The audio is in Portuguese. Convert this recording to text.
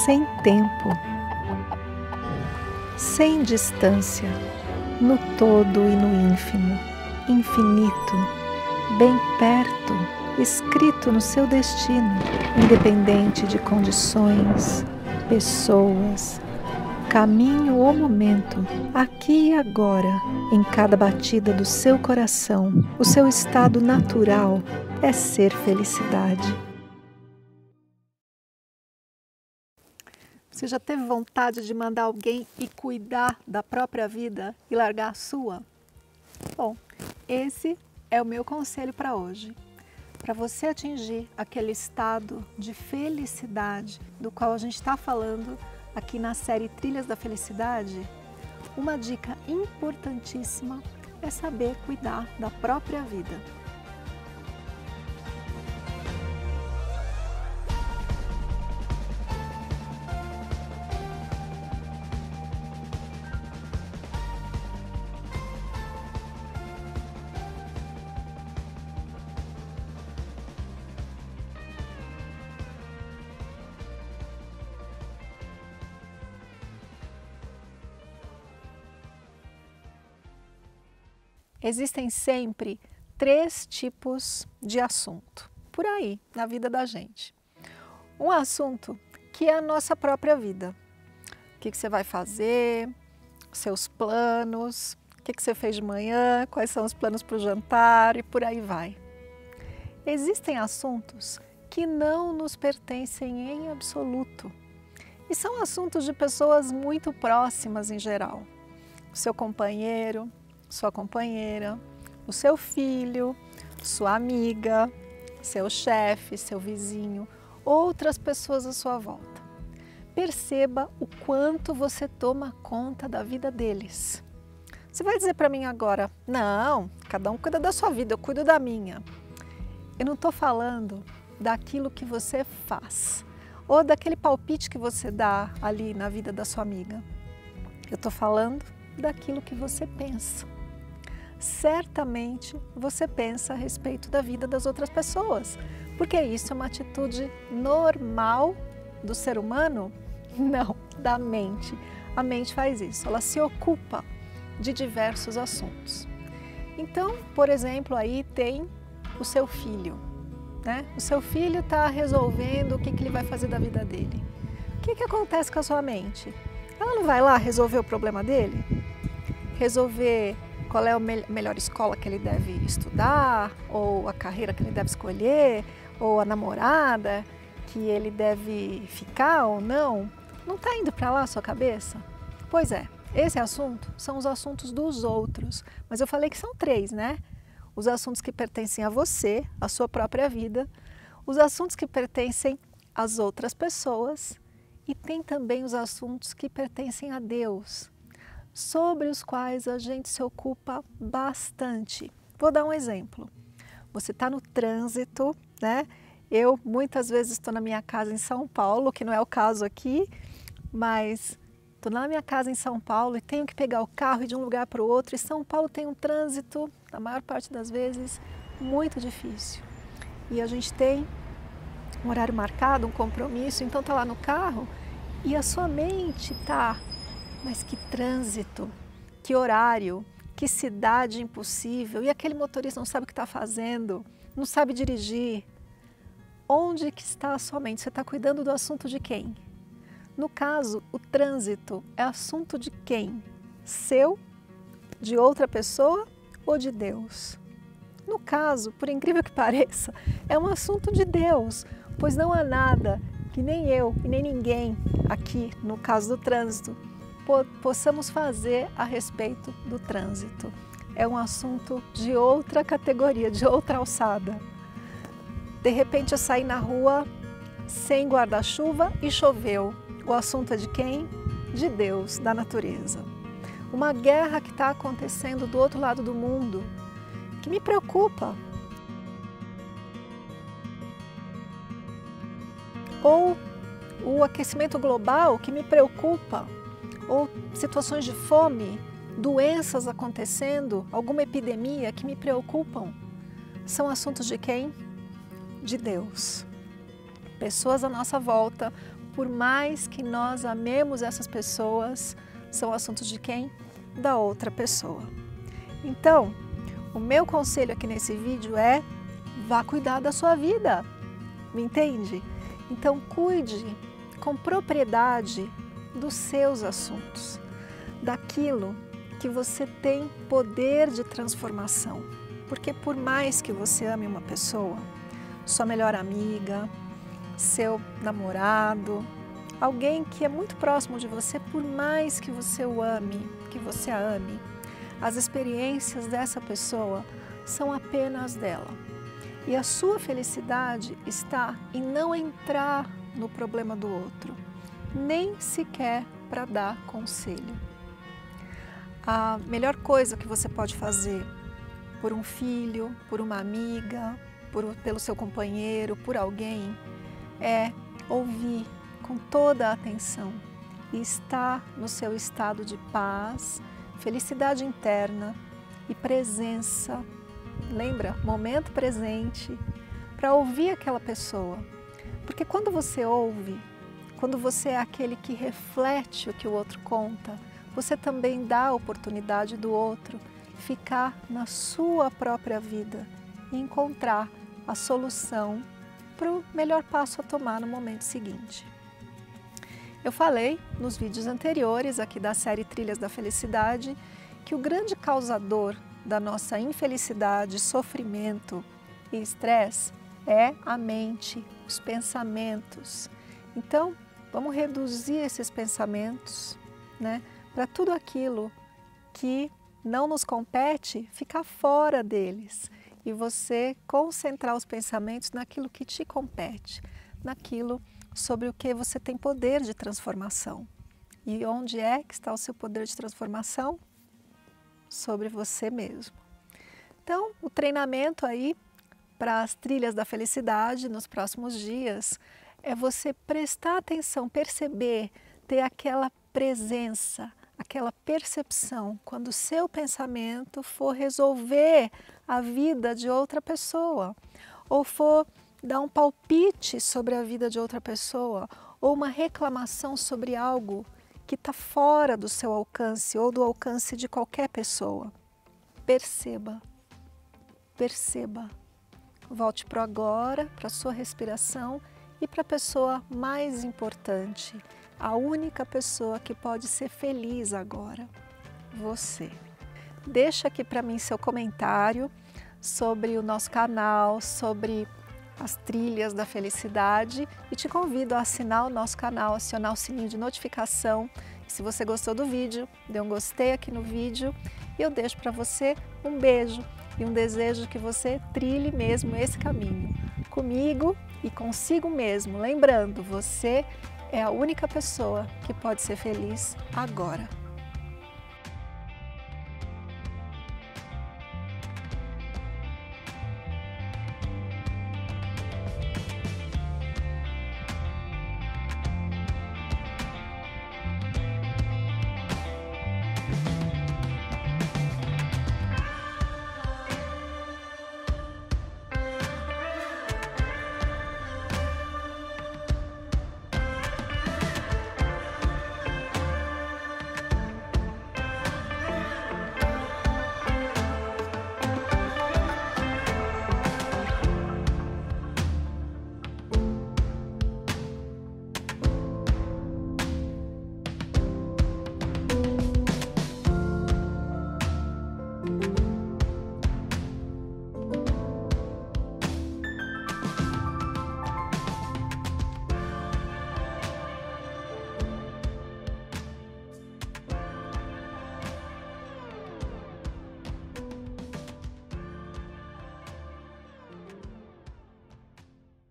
sem tempo, sem distância, no todo e no ínfimo, infinito, bem perto, escrito no seu destino, independente de condições, pessoas, caminho ou momento, aqui e agora, em cada batida do seu coração, o seu estado natural é ser felicidade. Você já teve vontade de mandar alguém ir cuidar da própria vida e largar a sua? Bom, esse é o meu conselho para hoje. Para você atingir aquele estado de felicidade do qual a gente está falando aqui na série Trilhas da Felicidade, uma dica importantíssima é saber cuidar da própria vida. Existem sempre 3 tipos de assunto por aí na vida da gente. Um assunto que é a nossa própria vida. O que você vai fazer, seus planos, o que você fez de manhã, quais são os planos para o jantar e por aí vai. Existem assuntos que não nos pertencem em absoluto e são assuntos de pessoas muito próximas em geral. O seu companheiro, sua companheira, o seu filho, sua amiga, seu chefe, seu vizinho, outras pessoas à sua volta. Perceba o quanto você toma conta da vida deles. Você vai dizer para mim agora, não, cada um cuida da sua vida, eu cuido da minha. Eu não estou falando daquilo que você faz ou daquele palpite que você dá ali na vida da sua amiga. Eu estou falando daquilo que você pensa. Certamente você pensa a respeito da vida das outras pessoas, porque isso é uma atitude normal do ser humano? Não, da mente. A mente faz isso, ela se ocupa de diversos assuntos. Então, por exemplo, aí tem o seu filho, né? O seu filho está resolvendo o que ele vai fazer da vida dele. O que acontece com a sua mente? Ela não vai lá resolver o problema dele? Resolver qual é a melhor escola que ele deve estudar, ou a carreira que ele deve escolher, ou a namorada que ele deve ficar ou não? Não está indo para lá a sua cabeça? Pois é, esse assunto são os assuntos dos outros, mas eu falei que são 3, né? Os assuntos que pertencem a você, a sua própria vida, os assuntos que pertencem às outras pessoas e tem também os assuntos que pertencem a Deus, sobre os quais a gente se ocupa bastante. Vou dar um exemplo. Você está no trânsito, né? Eu muitas vezes estou na minha casa em São Paulo, que não é o caso aqui, mas estou na minha casa em São Paulo e tenho que pegar o carro e ir de um lugar para o outro. E São Paulo tem um trânsito, na maior parte das vezes, muito difícil. E a gente tem um horário marcado, um compromisso, então está lá no carro e a sua mente está... Mas que trânsito, que horário, que cidade impossível, e aquele motorista não sabe o que está fazendo, não sabe dirigir. Onde que está a sua mente? Você está cuidando do assunto de quem? No caso, o trânsito é assunto de quem? Seu, de outra pessoa ou de Deus? No caso, por incrível que pareça, é um assunto de Deus, pois não há nada que nem eu e nem ninguém aqui, no caso do trânsito, possamos fazer a respeito do trânsito. É um assunto de outra categoria, de outra alçada. De repente eu saí na rua sem guarda-chuva e choveu. O assunto é de quem? De Deus, da natureza. Uma guerra que está acontecendo do outro lado do mundo, que me preocupa. Ou o aquecimento global, que me preocupa. Ou situações de fome, doenças acontecendo, alguma epidemia que me preocupam. São assuntos de quem? De Deus. Pessoas à nossa volta por mais que nós amemos essas pessoas, são assuntos de quem? Da outra pessoa. Então, o meu conselho aqui nesse vídeo é: vá cuidar da sua vida, me entende? Então, cuide com propriedade dos seus assuntos, daquilo que você tem poder de transformação. Porque por mais que você ame uma pessoa, sua melhor amiga, seu namorado, alguém que é muito próximo de você, por mais que você o ame, que você a ame, as experiências dessa pessoa são apenas dela. E a sua felicidade está em não entrar no problema do outro, nem sequer para dar conselho. A melhor coisa que você pode fazer por um filho, por uma amiga, pelo seu companheiro, por alguém, é ouvir com toda a atenção e estar no seu estado de paz, felicidade interna e presença. Lembra? Momento presente para ouvir aquela pessoa. Porque quando você ouve, quando você é aquele que reflete o que o outro conta, você também dá a oportunidade do outro ficar na sua própria vida e encontrar a solução para o melhor passo a tomar no momento seguinte. Eu falei nos vídeos anteriores aqui da série Trilhas da Felicidade que o grande causador da nossa infelicidade, sofrimento e estresse é a mente, os pensamentos. Então, vamos reduzir esses pensamentos, né, para tudo aquilo que não nos compete ficar fora deles e você concentrar os pensamentos naquilo que te compete, naquilo sobre o que você tem poder de transformação. E onde é que está o seu poder de transformação? Sobre você mesmo. Então, o treinamento aí para as trilhas da felicidade nos próximos dias é você prestar atenção, perceber, ter aquela presença, aquela percepção quando o seu pensamento for resolver a vida de outra pessoa, ou for dar um palpite sobre a vida de outra pessoa, ou uma reclamação sobre algo que está fora do seu alcance ou do alcance de qualquer pessoa. Perceba, perceba. Volte para o agora, para a sua respiração e para a pessoa mais importante, a única pessoa que pode ser feliz agora, você. Deixa aqui para mim seu comentário sobre o nosso canal, sobre as trilhas da felicidade e te convido a assinar o nosso canal, acionar o sininho de notificação. E se você gostou do vídeo, dê um gostei aqui no vídeo e eu deixo para você um beijo e um desejo que você trilhe mesmo esse caminho comigo e consigo mesmo. Lembrando, você é a única pessoa que pode ser feliz agora.